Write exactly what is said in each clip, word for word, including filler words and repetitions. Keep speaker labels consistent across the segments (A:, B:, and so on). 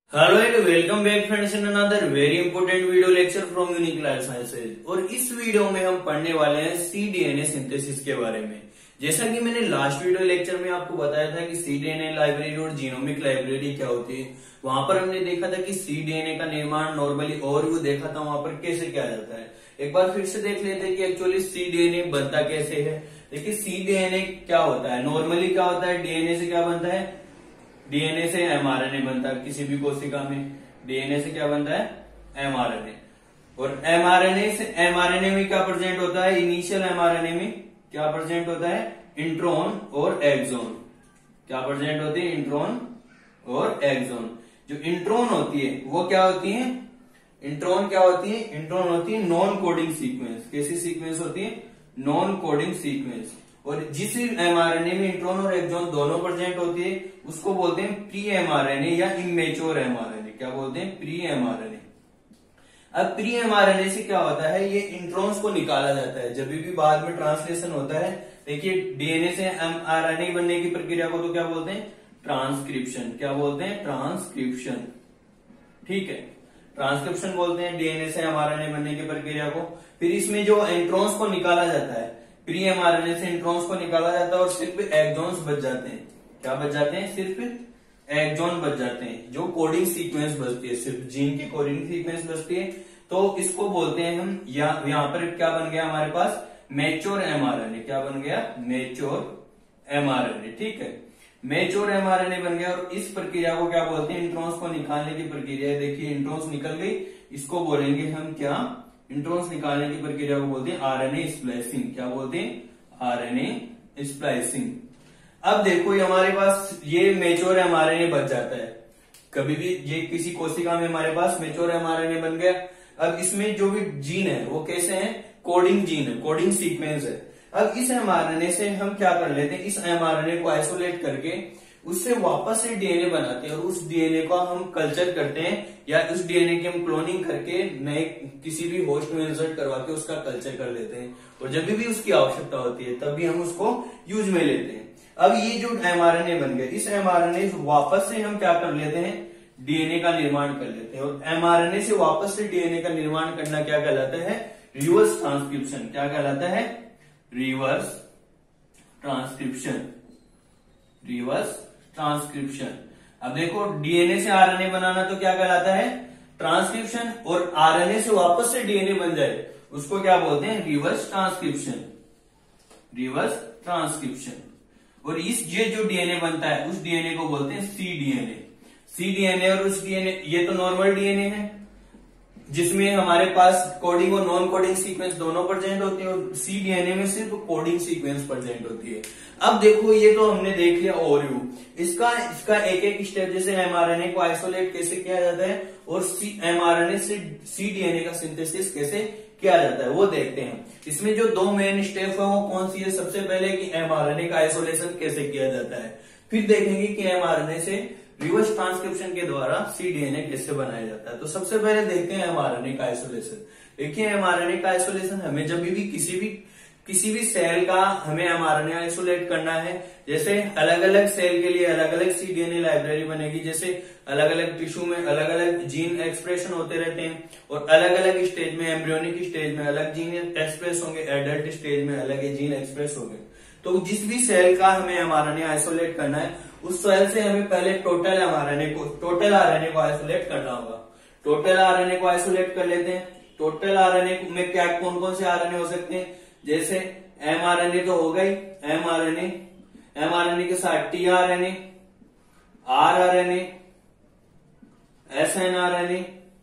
A: Hello and welcome back friends in another very important video lecture from Unique Life Sciences. और इस video में हम पढ़ने वाले हैं सीडीएनए सिंथेसिस के बारे में। जैसा कि मैंने लास्ट वीडियो लेक्चर में आपको बताया था कि सीडीएनए लाइब्रेरी और जीनोमिक लाइब्रेरी क्या होती है, वहां पर हमने देखा था कि सीडीएनए का निर्माण नॉर्मली ओवरव्यू देखा था, वहां पर कैसे किया जाता है। एक बार फिर से देख लेते हैं कि एक्चुअली सीडीएनए बनता कैसे है। देखिए सीडीएनए क्या होता है, नॉर्मली क्या होता है, डीएनए से क्या बनता है, डीएनए से एमआरएनए बनता है। किसी भी कोशिका में डीएनए से क्या बनता है, एमआरएनए। और एमआरएनए से एमआरएनए में क्या प्रेजेंट होता है, इनिशियल एमआरएनए में क्या प्रेजेंट होता है, इंट्रॉन और एक्सॉन। क्या प्रेजेंट होती है, इंट्रॉन और एक्सॉन। जो इंट्रॉन होती है वो क्या होती है, इंट्रॉन क्या होती है, इंट्रॉन होती है नॉन कोडिंग सीक्वेंस। कैसी सीक्वेंस होती है, नॉन कोडिंग सीक्वेंस। और जिस एमआरएनए में इंट्रॉन और एक्सॉन दोनों प्रेजेंट होती है उसको बोलते हैं प्री एमआरएनए या इमेच्योर एमआरएनए। क्या बोलते हैं, प्री एमआरएनए। अब प्री एमआरएनए से क्या होता है, ये इंट्रॉन्स को निकाला जाता है जब भी बाद में ट्रांसलेशन होता है। देखिए डीएनए से एमआरएनए बनने की प्रक्रिया को तो क्या बोलते हैं, ट्रांसक्रिप्शन। क्या बोलते हैं, ट्रांसक्रिप्शन। ठीक है, ट्रांसक्रिप्शन बोलते हैं डीएनए से एमआरएनए बनने की प्रक्रिया को। फिर इसमें जो इंट्रॉन्स को निकाला जाता है, प्री एमआरएनए से इंट्रॉन्स को निकाला जाता है और सिर्फ एक्सॉन्स बच जाते हैं। क्या बच जाते हैं, सिर्फ एक्सॉन बच जाते हैं। जो कोडिंग सीक्वेंस बचती है, सिर्फ जीन की कोडिंग सीक्वेंस बचती है, तो इसको बोलते हैं हम, या यहाँ पर क्या बन गया हमारे पास, मैच्योर एमआरएनए। क्या बन गया, मैच्योर एमआरएनए। ठीक है, मैच्योर एमआरएनए बन गया। और इस प्रक्रिया को क्या बोलते हैं, इंट्रॉन्स को निकालने की प्रक्रिया है। देखिए इंट्रॉन्स निकल गई, इसको बोलेंगे हम क्या, इंट्रॉन्स निकालने की प्रक्रिया को बोलते हैं आरएनए स्प्लाइसिंग। क्या बोलते हैं, आरएनए स्प्लाइसिंग। अब देखो ये हमारे पास ये मैच्योर एमआरएनए बच जाता है। कभी भी ये किसी कोशिका में हमारे पास मैच्योर एमआरएनए बन गया। अब इसमें जो भी जीन है वो कैसे है, कोडिंग जीन है, कोडिंग सीक्वेंस है। अब इस एमआरएनए से हम क्या कर लेते हैं, इस एमआरएनए को आइसोलेट करके उससे वापस से डीएनए बनाते हैं और उस डीएनए को हम कल्चर करते हैं, या उस डीएनए की हम क्लोनिंग करके नए किसी भी होस्ट में इंसर्ट करवा के उसका कल्चर कर लेते हैं। और जब भी उसकी आवश्यकता होती है तभी हम उसको यूज में लेते हैं। अब ये जो एमआरएनए बन गया, इस एमआरएनए वापस से हम क्या कर लेते हैं, डीएनए का निर्माण कर लेते हैं। और एमआरएनए से वापस से डीएनए का निर्माण करना क्या कहलाता है, रिवर्स ट्रांसक्रिप्शन। क्या कहलाता है, रिवर्स ट्रांसक्रिप्शन। Reverse transcription. अब देखो डीएनए से आरएनए बनाना तो क्या कहलाता है, ट्रांसक्रिप्शन। और आरएनए से वापस से डीएनए बन जाए उसको क्या बोलते हैं, रिवर्स ट्रांसक्रिप्शन। Reverse transcription. और इस ये जो डीएनए बनता है उस डीएनए को बोलते हैं सीडीएनए। सीडीएनए और उस डीएनए, ये तो नॉर्मल डीएनए है जिसमें हमारे पास कोडिंग और नॉन कोडिंग सीक्वेंस दोनों प्रेजेंट होती है, और सीडीएनए में सिर्फ कोडिंग सीक्वेंस प्रेजेंट होती है। अब देखो ये तो हमने देख लिया ओवरव्यू, इसका इसका एक एक स्टेप, जैसे एमआरएनए को आइसोलेट कैसे किया जाता है और एमआरएनए से सीडीएनए का सिंथेसिस कैसे किया जाता है वो देखते हैं। इसमें जो दो मेन स्टेप है वो कौन सी है, सबसे पहले कि एमआरएनए का आइसोलेशन कैसे किया जाता है, फिर देखेंगे कि एमआरएनए से रिवर्स ट्रांसक्रिप्शन के द्वारा सीडीएनए कैसे बनाया जाता है। तो सबसे पहले देखते हैं एमआरएनए का आइसोलेशन। देखिए एमआरएनए का आइसोलेशन, हमें जब भी किसी भी किसी भी सेल का हमें एमआरएनए आइसोलेट करना है, जैसे अलग अलग सेल के लिए अलग अलग सीडीएनए लाइब्रेरी बनेगी। जैसे अलग अलग टिश्यू में अलग अलग जीन एक्सप्रेशन होते रहते हैं, और अलग अलग स्टेज में, एम्ब्रियोनिक स्टेज में अलग जीन एक्सप्रेस होंगे, एडल्ट स्टेज में अलग जीन एक्सप्रेस होंगे। तो जिस भी सेल का हमें एमआरएनए आइसोलेट करना है उस सेल से हमें पहले टोटल एमआरएनए को, टोटल आरएनए को आइसोलेट करना होगा। टोटल आरएनए को आइसोलेट कर लेते हैं। टोटल आरएनए में क्या कौन कौन से आरएनए हो सकते हैं, जैसे एमआरएनए तो हो गई, एमआरएनए, एमआरएनए के साथ टीआरएनए, आरआरएनए, एसएनआरएनए,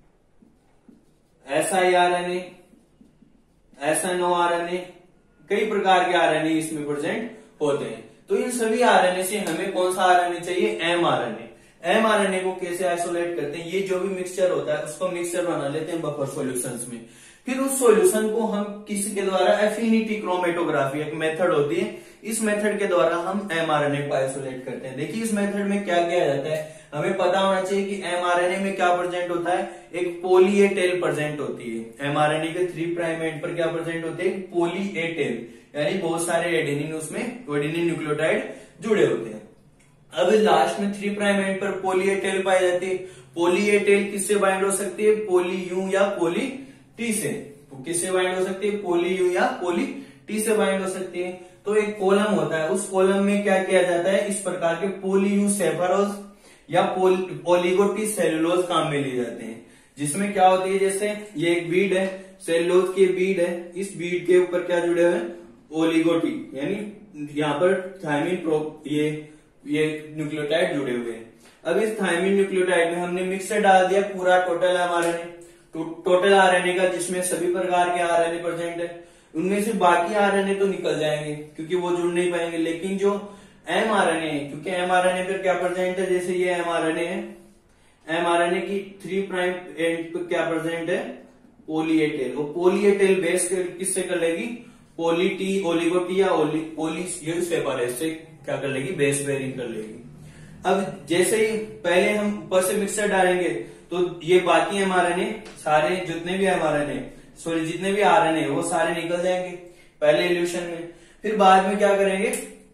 A: एसआईआरएनए, एसएनओआरएनए, कई प्रकार के आरएनए इसमें प्रेजेंट होते हैं। तो इन सभी आरएनए से हमें कौन सा आरएनए चाहिए, एमआरएनए। एमआरएनए को कैसे आइसोलेट करते हैं, ये जो भी मिक्सचर होता है उसको मिक्सचर बना लेते हैं बफर सॉल्यूशंस में। फिर उस सॉल्यूशन को हम किसी के द्वारा, एफिनिटी क्रोमेटोग्राफी एक मेथड होती है, इस मेथड के द्वारा हम एमआरएनए को आइसोलेट करते हैं। देखिए इस मेथड में क्या किया जाता है, हमें पता होना चाहिए कि एमआरएनए में क्या प्रेजेंट होता है, एक पोली ए टेल प्रेजेंट होती है। एमआरएनए के थ्री प्राइम एंड पर क्या प्रेजेंट होते हैं, पोली ए टेल, यानी बहुत सारे एडेनिन, उसमें एडेनिन न्यूक्लियोटाइड जुड़े होते हैं। अब लास्ट में थ्री प्राइम एंड पर पोली ए टेल पाई जाती है। पोली ए टेल किससे बाइंड हो सकती है? पोली यू या पोली टी से। किससे बाइंड हो सकती है? पोली यू या पोली टी से बाइंड हो सकती है। तो एक कॉलम होता है, उस कॉलम में क्या किया जाता है, इस प्रकार के पोली यू सेफरोज या ओलिगो टी सेलुलोज काम में लिए जाते हैं, जिसमें क्या होती है, जैसे ये एक बीड है, सेलुलोज की बीड है, इस बीड के ऊपर क्या जुड़े हुए हैं? ओलिगो टी, यानी यहाँ पर थायमिन प्रो ये ये न्यूक्लियोटाइड जुड़े हुए हैं। अब इस थायमिन न्यूक्लियोटाइड में हमने मिक्सर डाल दिया पूरा टोटल एमआरएनए, तो टोटल आरएनए का, जिसमें सभी प्रकार के आरएनए प्रेजेंट है, उनमें से बाकी आरएनए तो निकल जाएंगे क्योंकि वो जुड़ नहीं पाएंगे, लेकिन जो एमआरएनए है, क्योंकि एमआरएनए पर क्या प्रेजेंट है, जैसे ये एमआरएनए है, एमआरएनए की थ्री प्राइम एंड पर क्या प्रेजेंट है? Poly A tail. और पोली ए टेल बेस किससे कर लेगी? पोली टी ओलिगो टी या ओली पोली यू सेपरेट से क्या कर लेगी? बेस पेयरिंग कर लेगी। अब जैसे ही पहले हम ऊपर से मिक्सर डालेंगे तो ये बाकी एमआरएनए सारे, जितने भी एमआरएनए सॉरी जितने भी आरएनए वो सारे निकल जाएंगे पहले इल्यूशन में। फिर बाद में क्या करेंगे,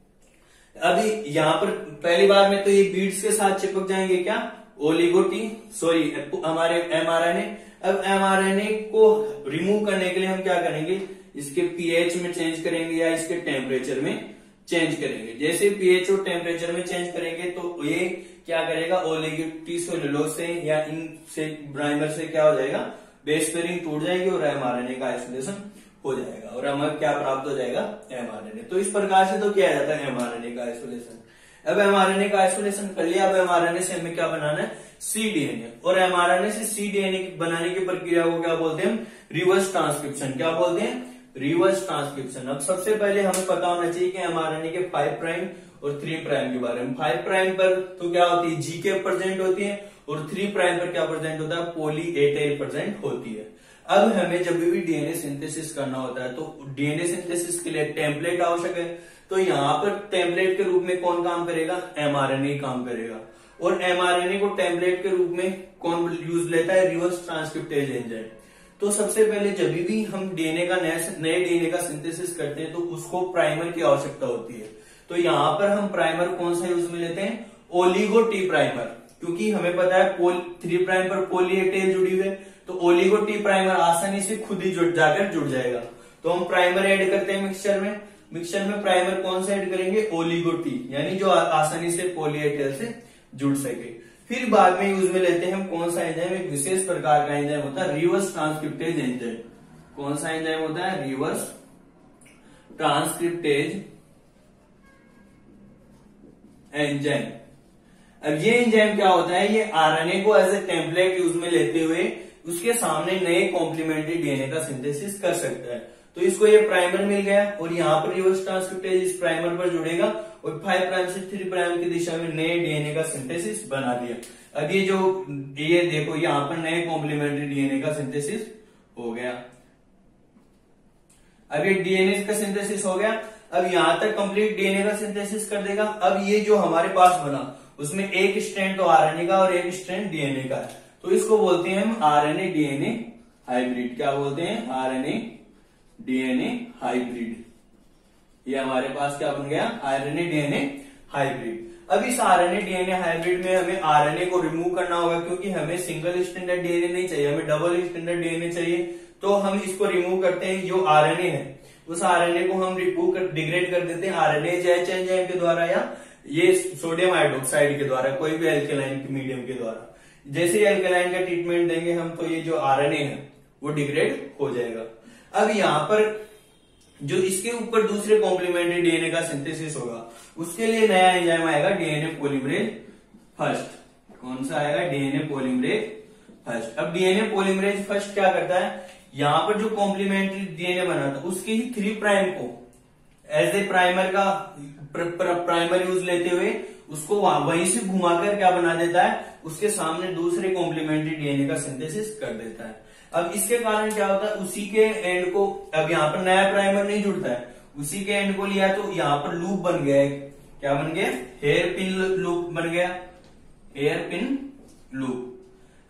A: अभी यहाँ पर पहली बार में तो ये बीड्स के साथ चिपक जाएंगे क्या? ओलिगो टी सॉरी हमारे एमआरएनए। अब एमआरएनए को रिमूव करने के लिए हम क्या करेंगे, इसके पीएच में चेंज करेंगे या इसके टेम्परेचर में चेंज करेंगे। जैसे पीएच और टेम्परेचर में चेंज करेंगे तो ये क्या करेगा, ओलिगो टी सेलुलोज से या इन से प्राइमर से क्या हो जाएगा, बेस पेयरिंग टूट जाएगी और एमआरएनए का आइसोलेशन हो जाएगा और हमें क्या प्राप्त हो जाएगा, एमआरएनए। तो इस प्रकार से तो किया जाता है एमआरएनए का आइसोलेशन। अब एमआरएनए का आइसोलेशन कर लिया, अब एमआरएनए से हमें क्या बनाना है, सीडीएनए। और एमआरएनए से सीडीएनए बनाने की प्रक्रिया को क्या बोलते हैं, रिवर्स ट्रांसक्रिप्शन। क्या बोलते हैं, रिवर्स ट्रांसक्रिप्शन। अब सबसे पहले हमें पता होना चाहिए कि एमआरएनए के फाइव प्राइम और थ्री प्राइम के बारे में। फाइव प्राइम पर तो क्या होती है, जी के प्रेजेंट होती है, और थ्री प्राइम पर क्या प्रेजेंट होता है, पोली ए टेल प्रेजेंट होती है। अब हमें जब भी डीएनए सिंथेसिस करना होता है तो डीएनए सिंथेसिस के लिए टेम्पलेट आवश्यक है। तो यहाँ पर टेम्पलेट के रूप में कौन काम करेगा, एमआरएनए काम करेगा। और एमआरएनए को टेम्पलेट के रूप में कौन यूज लेता है, रिवर्स ट्रांसक्रिप्टेज एंजाइम। तो सबसे पहले जब भी हम डीएनए का नए डीएनए का सिंथेसिस करते हैं तो उसको प्राइमर की आवश्यकता होती है। तो यहाँ पर हम प्राइमर कौन सा यूज में लेते हैं, ओलिगो टी प्राइमर, क्योंकि हमें पता है पोल थ्री प्राइम पर पोली ए टेल जुड़ी हुई है, तो ओलिगो टी प्राइमर आसानी से खुद ही जुड़ जाकर जुड़ जाएगा। तो हम प्राइमर ऐड करते हैं मिक्सचर में। मिक्सचर में प्राइमर कौन सा ऐड करेंगे, ओलिगो टी, यानी जो आसानी से पोली ए टेल से जुड़ सके। फिर बाद में यूज में लेते हैं हम कौन सा एंजाइम, एक विशेष प्रकार का एंजाइम होता है रिवर्स ट्रांसक्रिप्टेज एंजाइम। कौन सा एंजाइम होता है, रिवर्स ट्रांसक्रिप्टेज एंजाइम। अब ये एंजाइम क्या होता है, ये आरएनए को एज ए टेम्पलेट यूज में लेते हुए उसके सामने नए कॉम्प्लीमेंट्री डीएनए का सिंथेसिस कर सकता है। तो इसको ये प्राइमर मिल गया और यहाँ पर रिवर्स ट्रांसक्रिप्टेज इस प्राइमर पर जुड़ेगा और फाइव प्राइम से थ्री प्राइम की दिशा में नए डीएनए का सिंथेसिस बना दिया। अब ये जो ये देखो यहाँ पर नए कॉम्प्लीमेंट्री डीएनए का सिंथेसिस हो गया। अब ये डीएनए का सिंथेसिस हो गया। अब यहां तक कंप्लीट डीएनए का सिंथेसिस कर देगा। अब ये जो हमारे पास बना उसमें एक स्ट्रैंड तो आरएनए का और एक स्ट्रैंड डीएनए का है, तो इसको बोलते हैं हम आरएनए डीएनए हाइब्रिड। क्या बोलते हैं, आरएनए डीएनए हाइब्रिड। ये हमारे पास क्या बन गया, आरएनए डीएनए हाइब्रिड। अब इस आरएनए डीएनए हाइब्रिड में हमें आरएनए को रिमूव करना होगा, क्योंकि हमें सिंगल स्टैंडर्ड डीएनए नहीं चाहिए, हमें डबल स्टैंडर्ड डीएनए चाहिए। तो हम इसको रिमूव करते हैं, जो आरएनए है उस आरएनए को हम रिमूव कर डिग्रेड कर देते हैं आरएनए एंजाइम के द्वारा या ये सोडियम हाइड्रोक्साइड के द्वारा, कोई भी एल्केलाइन मीडियम के द्वारा। जैसे ही एल्केलाइन का ट्रीटमेंट देंगे हम तो ये जो आरएनए है वो डिग्रेड हो जाएगा। अब यहाँ पर जो इसके ऊपर दूसरे कॉम्प्लीमेंट्री डीएनए का सिंथेसिस होगा, उसके लिए नया एंजाइम आएगा डीएनए पॉलीमरेज फर्स्ट। कौन सा आएगा, डीएनए पॉलीमरेज फर्स्ट। अब डीएनए पॉलीमरेज फर्स्ट क्या करता है, यहां पर जो कॉम्प्लीमेंट्री डीएनए बना था उसके ही थ्री प्राइम को एज ए प्राइमर का प्र, प्र, प्राइमर यूज लेते हुए उसको वहीं से घुमाकर क्या बना देता है, उसके सामने दूसरे कॉम्प्लीमेंट्री डीएनए का सिंथेसिस कर देता है। अब इसके कारण क्या होता है, उसी के एंड को, अब यहाँ पर नया प्राइमर नहीं जुड़ता है, उसी के एंड को लिया तो यहाँ पर लूप बन गया है। क्या बन गया, हेयर पिन लूप बन गया, हेयर पिन लूप।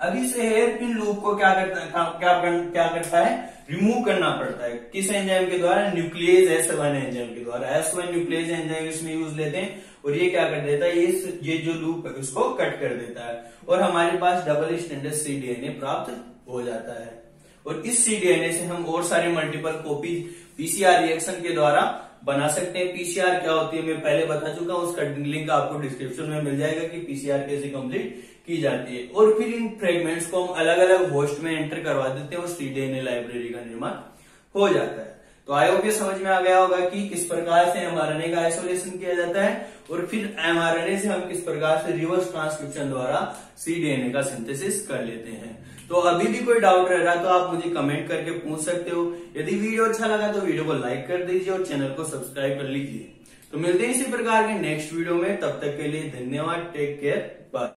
A: अब इस हेयर पिन लूप को क्या करता है क्या क्या करता है रिमूव करना पड़ता है। किस एंजाइम के द्वारा? न्यूक्लियस एस वन एंजाइम के द्वारा। एस वन न्यूक्लियस एंजाइम इसमें यूज लेते हैं और ये क्या कर देता है, ये ये जो लूप है उसको कट कर देता है और हमारे पास डबल स्टैंडर्ड सीडीएनए प्राप्त हो जाता है। और इस सीडीएनए से हम और सारे मल्टीपल कॉपी पीसीआर रिएक्शन के द्वारा बना सकते हैं। पीसीआर क्या होती है मैं पहले बता चुका हूं, उसका लिंक आपको डिस्क्रिप्शन में मिल जाएगा कि पीसीआर कैसे कंप्लीट की जाती है। और फिर इन फ्रेगमेंट्स को हम अलग अलग होस्ट में एंटर करवा देते हैं और सीडीएनए लाइब्रेरी का निर्माण हो जाता है। तो आई होप ये समझ में आ गया होगा कि किस प्रकार से एमआरएनए का आइसोलेशन किया जाता है और फिर एमआरएनए से हम किस प्रकार से रिवर्स ट्रांसक्रिप्शन द्वारा सीडीएनए का सिंथेसिस कर लेते हैं। तो अभी भी कोई डाउट रह रहा तो आप मुझे कमेंट करके पूछ सकते हो। यदि वीडियो अच्छा लगा तो वीडियो को लाइक कर दीजिए और चैनल को सब्सक्राइब कर लीजिए। तो मिलते हैं इसी प्रकार के नेक्स्ट वीडियो में, तब तक के लिए धन्यवाद। Take care, bye.